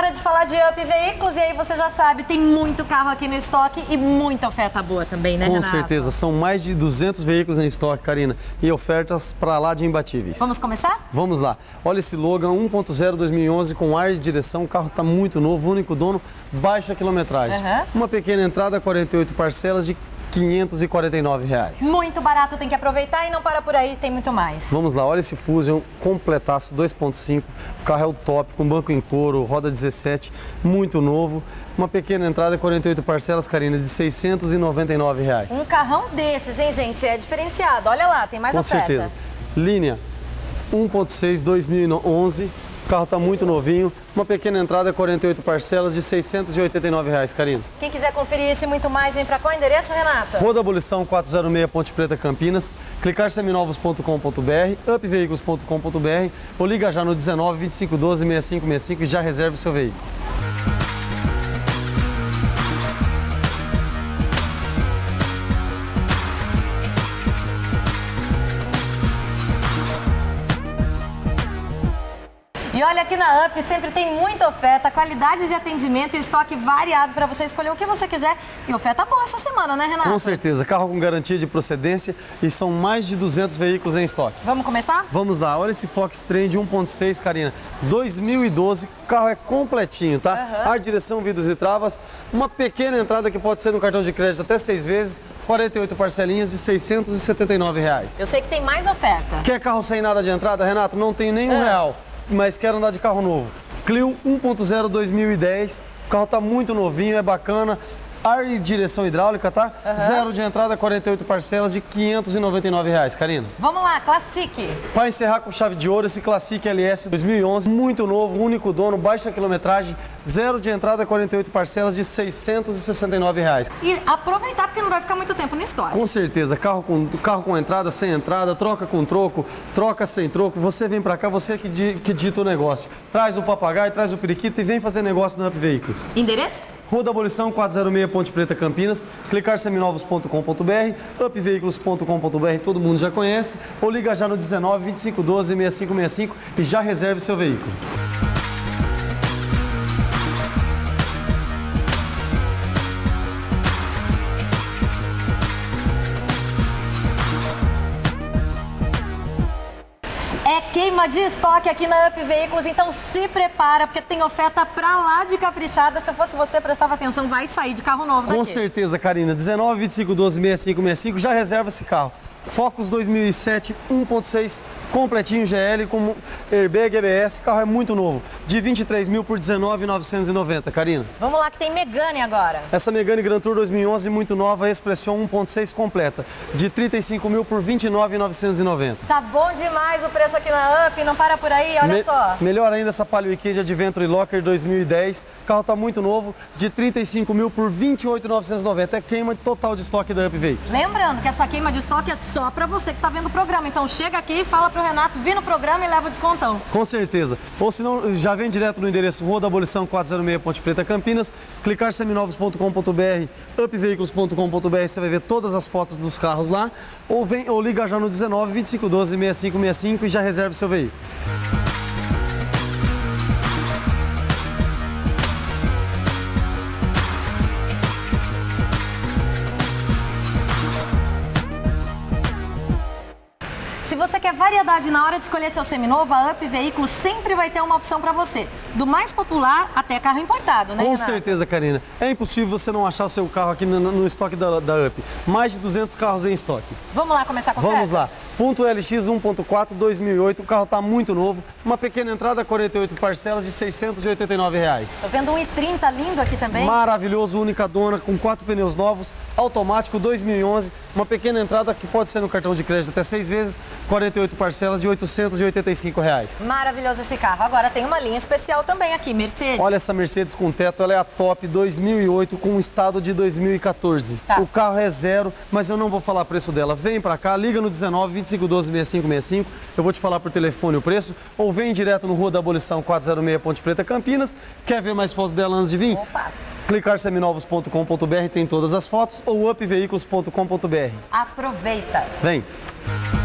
hora de falar de Up Veículos e aí você já sabe, tem muito carro aqui no estoque e muita oferta boa também, né, Renato? Com certeza, são mais de 200 veículos em estoque, Karina, e ofertas para lá de imbatíveis. Vamos começar? Vamos lá. Olha esse Logan 1.0 2011 com ar de direção, o carro está muito novo, único dono, baixa quilometragem. Uma pequena entrada, 48 parcelas de R$549. Muito barato, tem que aproveitar e não para por aí, tem muito mais. Vamos lá, olha esse Fusion completaço 2.5, o carro é o top, com banco em couro, roda 17, muito novo. Uma pequena entrada, 48 parcelas, Karina, de R$699. Um carrão desses, hein, gente? É diferenciado. Olha lá, tem mais oferta. Com certeza. Linha 1.6 2011. O carro está muito novinho, uma pequena entrada, 48 parcelas de R$689, Karina. Quem quiser conferir isso e muito mais, vem para qual endereço, Renato? Rua da Abolição 406, Ponte Preta, Campinas, clicar seminovos.com.br, upveículos.com.br ou liga já no 19 25 12 6565 e já reserve o seu veículo. E olha, aqui na Up sempre tem muita oferta, qualidade de atendimento e estoque variado para você escolher o que você quiser. E oferta boa essa semana, né, Renato? Com certeza, carro com garantia de procedência e são mais de 200 veículos em estoque. Vamos começar? Vamos lá, olha esse Fox Trend 1.6, Karina, 2012, o carro é completinho, tá? Ar, direção, vidros e travas, uma pequena entrada que pode ser no cartão de crédito até 6 vezes, 48 parcelinhas de R$679. Eu sei que tem mais oferta. Quer carro sem nada de entrada, Renato? Não tem nenhum real, mas quero andar de carro novo. Clio 1.0 2010, o carro tá muito novinho, é bacana. Ar e direção hidráulica, tá? Zero de entrada, 48 parcelas de R$599, Karina. Vamos lá, Classic. Para encerrar com chave de ouro, esse Classic LS 2011, muito novo, único dono, baixa quilometragem, zero de entrada, 48 parcelas de R$669. E aproveitar porque não vai ficar muito tempo no estoque. Com certeza, carro com entrada, sem entrada, troca com troco, troca sem troco. Você vem para cá, você que dita o negócio. Traz o papagaio, traz o periquito e vem fazer negócio na Up Veículos. Endereço? Rua da Abolição 406, Ponte Preta, Campinas, clicar seminovos.com.br, upveículos.com.br, todo mundo já conhece, ou liga já no 19 25 12 6565 e já reserve seu veículo. É queima de estoque aqui na Up Veículos, então se prepara, porque tem oferta pra lá de caprichada. Se eu fosse você, prestava atenção, vai sair de carro novo daqui. Com certeza, Karina. 19 25 12 6565, já reserva esse carro. Focus 2007 1.6 completinho GL com airbag ABS, o carro é muito novo, de 23 mil por 19.990, Karina. Vamos lá que tem Megane agora. Essa Megane Grand Tour 2011 muito nova, Expression 1.6 completa, de 35 mil por 29.990. Tá bom demais o preço aqui na Up, não para por aí, olha só. Melhor ainda essa Palio Weekend Adventure Locker 2010, o carro tá muito novo, de 35 mil por 28.990, é queima total de estoque da Up Veículos. Lembrando que essa queima de estoque é só pra você que tá vendo o programa, então chega aqui e fala pro Renato vir no programa e leva o descontão. Com certeza. Ou se não, já vem direto no endereço Rua da Abolição 406, Ponte Preta, Campinas, clicar seminovos.com.br, upveículos.com.br, você vai ver todas as fotos dos carros lá, ou liga já no 19 25 12 6565 e já reserve seu veículo. Se você quer variedade na hora de escolher seu seminovo, a Up Veículos sempre vai ter uma opção para você. Do mais popular até carro importado, né, Com Renato? certeza, Karina. É impossível você não achar o seu carro aqui no estoque da Up. Mais de 200 carros em estoque. Vamos lá começar com a Vamos oferta? lá. Ponto LX 1.4 2008, o carro está muito novo. Uma pequena entrada, 48 parcelas de R$689. Tô vendo 1,30 lindo aqui também. Maravilhoso, única dona, com 4 pneus novos, automático 2011. Uma pequena entrada que pode ser no cartão de crédito até 6 vezes, 48 parcelas de R$885. Maravilhoso esse carro. Agora tem uma linha especial também aqui, Mercedes. Olha essa Mercedes com teto, ela é a top 2008 com estado de 2014. Tá. O carro é zero, mas eu não vou falar o preço dela. Vem pra cá, liga no 19 25 12 6565, eu vou te falar por telefone o preço, ou vem direto no Rua da Abolição 406, Ponte Preta, Campinas. Quer ver mais fotos dela antes de vir? Opa! Clicar seminovos.com.br, tem todas as fotos, ou upveículos.com.br. Aproveita! Vem!